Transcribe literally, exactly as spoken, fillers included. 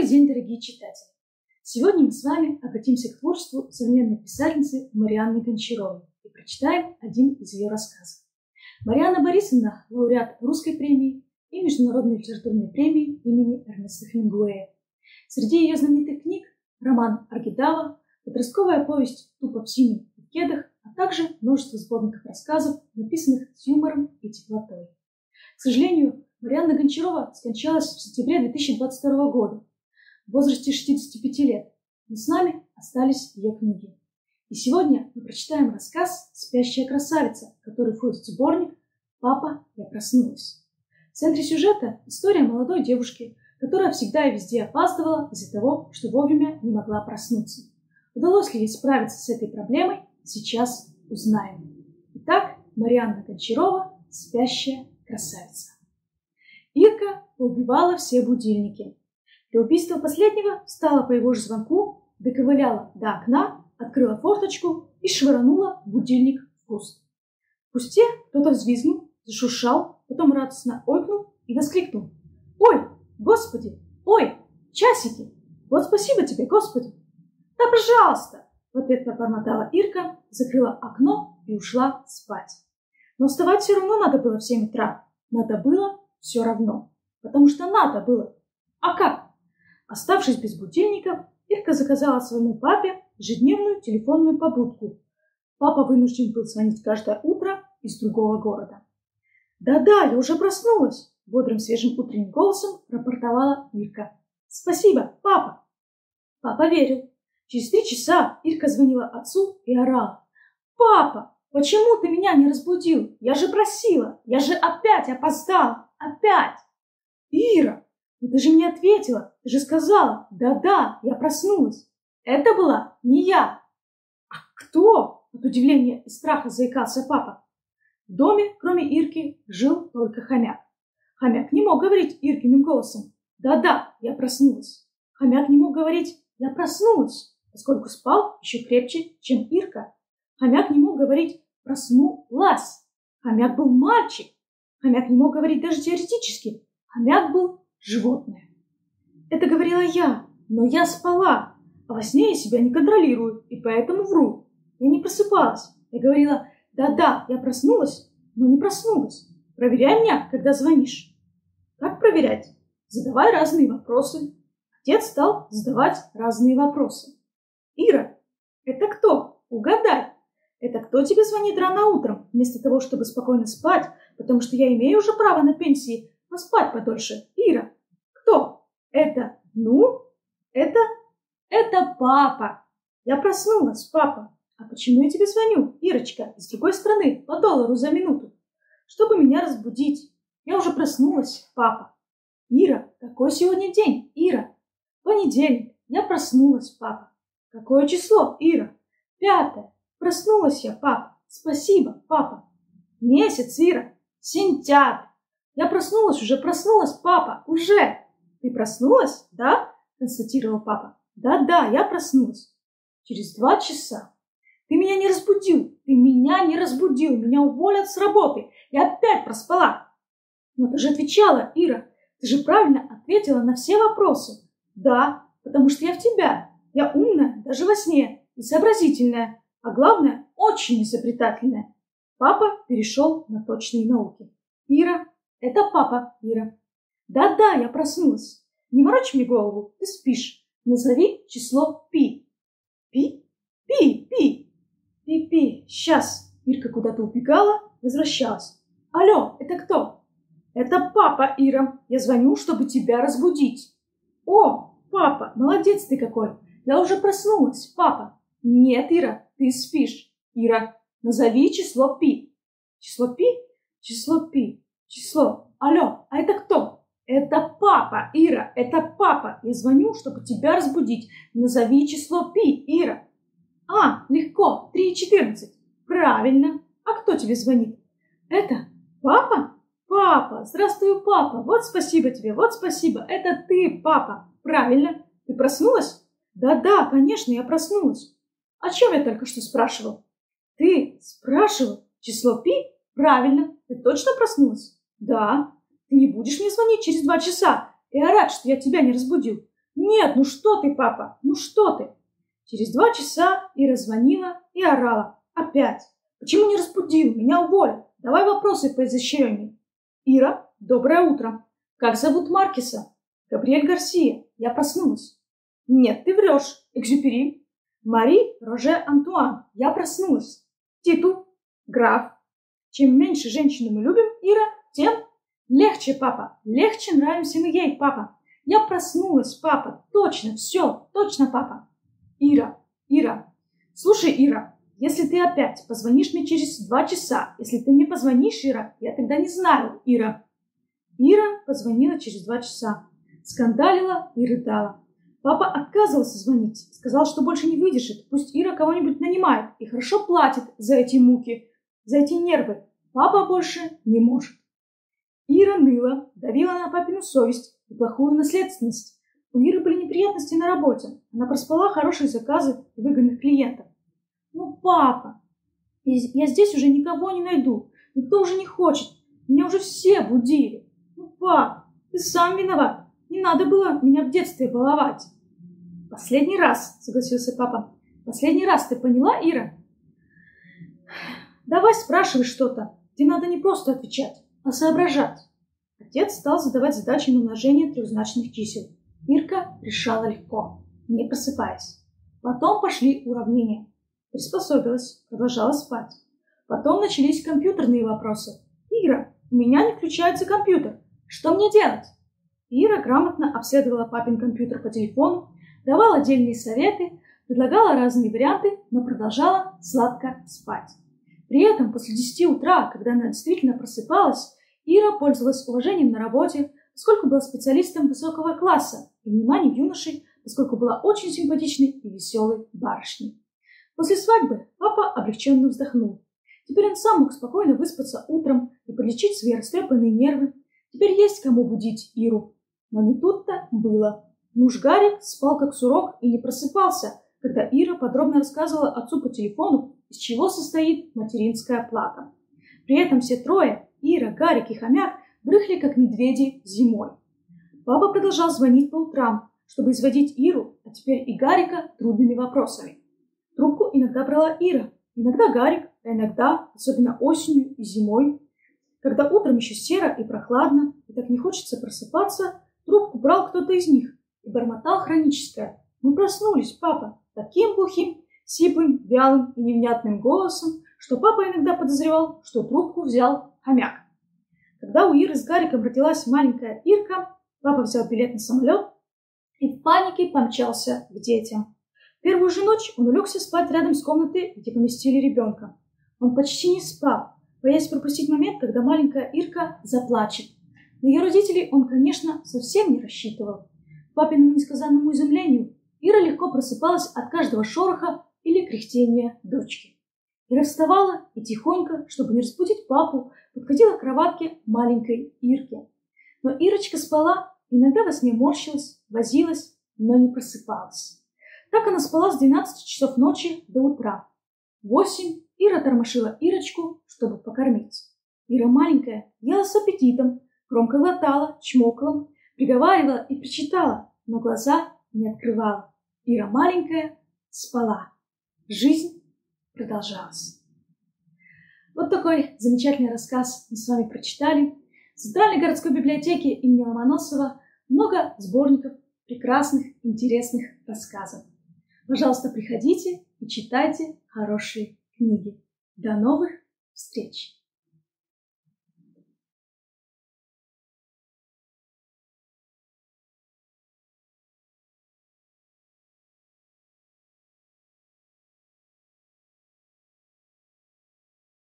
Добрый день, дорогие читатели! Сегодня мы с вами обратимся к творчеству современной писательницы Марианны Гончаровой и прочитаем один из ее рассказов. Марианна Борисовна – лауреат Русской премии и Международной литературной премии имени Эрнеста Хемингуэя. Среди ее знаменитых книг роман «Аргидава», подростковая повесть «Тупо в синем и в кедах», а также множество сборников рассказов, написанных с юмором и теплотой. К сожалению, Марианна Гончарова скончалась в сентябре две тысячи двадцать второго года в возрасте шестидесяти пяти лет, но с нами остались ее книги. И сегодня мы прочитаем рассказ «Спящая красавица», который входит в сборник «Папа, я проснулась». В центре сюжета история молодой девушки, которая всегда и везде опаздывала из-за того, что вовремя не могла проснуться. Удалось ли ей справиться с этой проблемой, сейчас узнаем. Итак, Марианна Гончарова «Спящая красавица». Ирка поубивала все будильники. Для убийства последнего встала по его же звонку, доковыляла до окна, открыла форточку и швырнула будильник в куст. В кусте кто-то взвизгнул, зашуршал, потом радостно ойкнул и воскликнул: «Ой, Господи! Ой, часики! Вот спасибо тебе, Господи!» «Да, пожалуйста!» — в ответ пробормотала Ирка, закрыла окно и ушла спать. Но вставать все равно надо было в семь утра. Надо было все равно. Потому что надо было. А как? Оставшись без будильников, Ирка заказала своему папе ежедневную телефонную побудку. Папа вынужден был звонить каждое утро из другого города. «Да-да, я уже проснулась!» — бодрым свежим утренним голосом рапортовала Ирка. «Спасибо, папа!» Папа верил. Через три часа Ирка звонила отцу и орала: «Папа, почему ты меня не разбудил? Я же просила! Я же опять опоздала! Опять!» «Ира, ну ты же мне ответила! Ты же сказала: да-да, я проснулась! Это была не я!» «А кто?» — от удивления и страха заикался папа. В доме, кроме Ирки, жил только хомяк. Хомяк не мог говорить Иркиным голосом: «Да-да, я проснулась!» Хомяк не мог говорить: «Я проснулась», поскольку спал еще крепче, чем Ирка. Хомяк не мог говорить «проснулась». Хомяк был мальчик. Хомяк не мог говорить даже теоретически. Хомяк был животное. Это говорила я, но я спала, а во сне я себя не контролирую, и поэтому вру. Я не просыпалась. Я говорила: «Да-да, я проснулась», но не проснулась. Проверяй меня, когда звонишь. Как проверять? Задавай разные вопросы. Отец стал задавать разные вопросы. «Ира, это кто? Угадай. Это кто тебе звонит рано утром, вместо того, чтобы спокойно спать, потому что я имею уже право на пенсии поспать подольше? Ира, кто? Это, ну, это, это папа. Я проснулась, папа. А почему я тебе звоню, Ирочка, из другой страны, по доллару за минуту? Чтобы меня разбудить. Я уже проснулась, папа. Ира, какой сегодня день, Ира? Понедельник. Я проснулась, папа. Какое число, Ира? Пятое. Проснулась я, папа. Спасибо, папа. Месяц, Ира. Сентябрь. Я проснулась, уже проснулась, папа. Уже. Ты проснулась, да? Констатировал папа. Да-да, я проснулась. Через два часа. Ты меня не разбудил. Ты меня не разбудил. Меня уволят с работы. Я опять проспала. Но ты же отвечала, Ира. Ты же правильно ответила на все вопросы. Да, потому что я в тебя. Я умная, даже во сне, и сообразительная, а главное, очень изобретательная. Папа перешел на точные науки. Ира, это папа, Ира. Да-да, я проснулась. Не морочь мне голову, ты спишь. Назови число пи. Пи? Пи, пи. Пи-пи, сейчас. Ирка куда-то убегала, возвращалась. Алло, это кто? Это папа, Ира. Я звоню, чтобы тебя разбудить. О, папа, молодец ты какой. Я уже проснулась, папа. Нет, Ира, ты спишь. Ира, назови число пи. Число пи? Число пи. Число. Алло, а это кто? Это папа, Ира, это папа. Я звоню, чтобы тебя разбудить. Назови число пи, Ира. А, легко, три и четырнадцать. Правильно. А кто тебе звонит? Это папа? Папа, здравствуй, папа. Вот спасибо тебе, вот спасибо. Это ты, папа. Правильно. Ты проснулась? Да-да, конечно, я проснулась. О чем я только что спрашивал? Ты спрашивал число пи? Правильно. Ты точно проснулась? Да. Ты не будешь мне звонить через два часа и орать, что я тебя не разбудил? Нет, ну что ты, папа, ну что ты? Через два часа Ира звонила и орала. Опять. Почему не разбудил? Меня уволят. Давай вопросы по изощрению. Ира, доброе утро. Как зовут Маркеса? Габриэль Гарсия. Я проснулась. Нет, ты врешь. Экзюпери. Мари Роже Антуан. Я проснулась. Титул. Граф. Чем меньше женщину мы любим, Ира, тем легче, папа. Легче нравимся мы ей, папа. Я проснулась, папа. Точно, все, точно, папа. Ира, Ира. Слушай, Ира, если ты опять позвонишь мне через два часа, если ты мне позвонишь, Ира, я тогда не знаю, Ира. Ира позвонила через два часа. Скандалила и рыдала. Папа отказывался звонить. Сказал, что больше не выдержит. Пусть Ира кого-нибудь нанимает и хорошо платит за эти муки, за эти нервы. Папа больше не может. Ира ныла, давила на папину совесть и плохую наследственность. У Иры были неприятности на работе. Она проспала хорошие заказы и выгодных клиентов. Ну, папа, я здесь уже никого не найду. Никто уже не хочет. Меня уже все будили. Ну, пап, ты сам виноват. Не надо было меня в детстве баловать. Последний раз, согласился папа. Последний раз, ты поняла, Ира? Давай спрашивай что-то. Тебе надо не просто отвечать, а соображать. Отец стал задавать задачи на умножение трехзначных чисел. Ирка решала легко, не просыпаясь. Потом пошли уравнения. Приспособилась, продолжала спать. Потом начались компьютерные вопросы. Ира, у меня не включается компьютер. Что мне делать? Ира грамотно обследовала папин компьютер по телефону, давала отдельные советы, предлагала разные варианты, но продолжала сладко спать. При этом после десяти утра, когда она действительно просыпалась, Ира пользовалась уважением на работе, поскольку была специалистом высокого класса, и вниманием юношей, поскольку была очень симпатичной и веселой барышней. После свадьбы папа облегченно вздохнул. Теперь он сам мог спокойно выспаться утром и подлечить свои растрепанные нервы. Теперь есть кому будить Иру. Но не тут-то было. Муж Гарик спал как сурок и не просыпался, когда Ира подробно рассказывала отцу по телефону, из чего состоит материнская плата. При этом все трое, Ира, Гарик и хомяк, дрыхли как медведи зимой. Папа продолжал звонить по утрам, чтобы изводить Иру, а теперь и Гарика, трудными вопросами. Трубку иногда брала Ира, иногда Гарик, а иногда, особенно осенью и зимой. Когда утром еще серо и прохладно, и так не хочется просыпаться, трубку брал кто-то из них и бормотал хроническое. «Мы проснулись, папа!» таким глухим, сиплым, вялым и невнятным голосом, что папа иногда подозревал, что трубку взял хомяк. Когда у Иры с Гариком родилась маленькая Ирка, папа взял билет на самолет и в панике помчался к детям. Первую же ночь он улегся спать рядом с комнатой, где поместили ребенка. Он почти не спал, боясь пропустить момент, когда маленькая Ирка заплачет. На ее родителей он, конечно, совсем не рассчитывал. К папиному несказанному изумлению Ира легко просыпалась от каждого шороха или кряхтения дочки. Ира вставала и тихонько, чтобы не разбудить папу, подходила к кроватке маленькой Ирки. Но Ирочка спала, иногда во сне морщилась, возилась, но не просыпалась. Так она спала с двенадцати часов ночи до утра. В восемь Ира тормошила Ирочку, чтобы покормить. Ира маленькая ела с аппетитом, громко глотала, чмокала, приговаривала и причитала, но глаза не открывала. Ира маленькая спала. Жизнь продолжалась. Вот такой замечательный рассказ мы с вами прочитали. В Центральной городской библиотеке имени Ломоносова много сборников прекрасных, интересных рассказов. Пожалуйста, приходите и читайте хорошие книги. До новых встреч!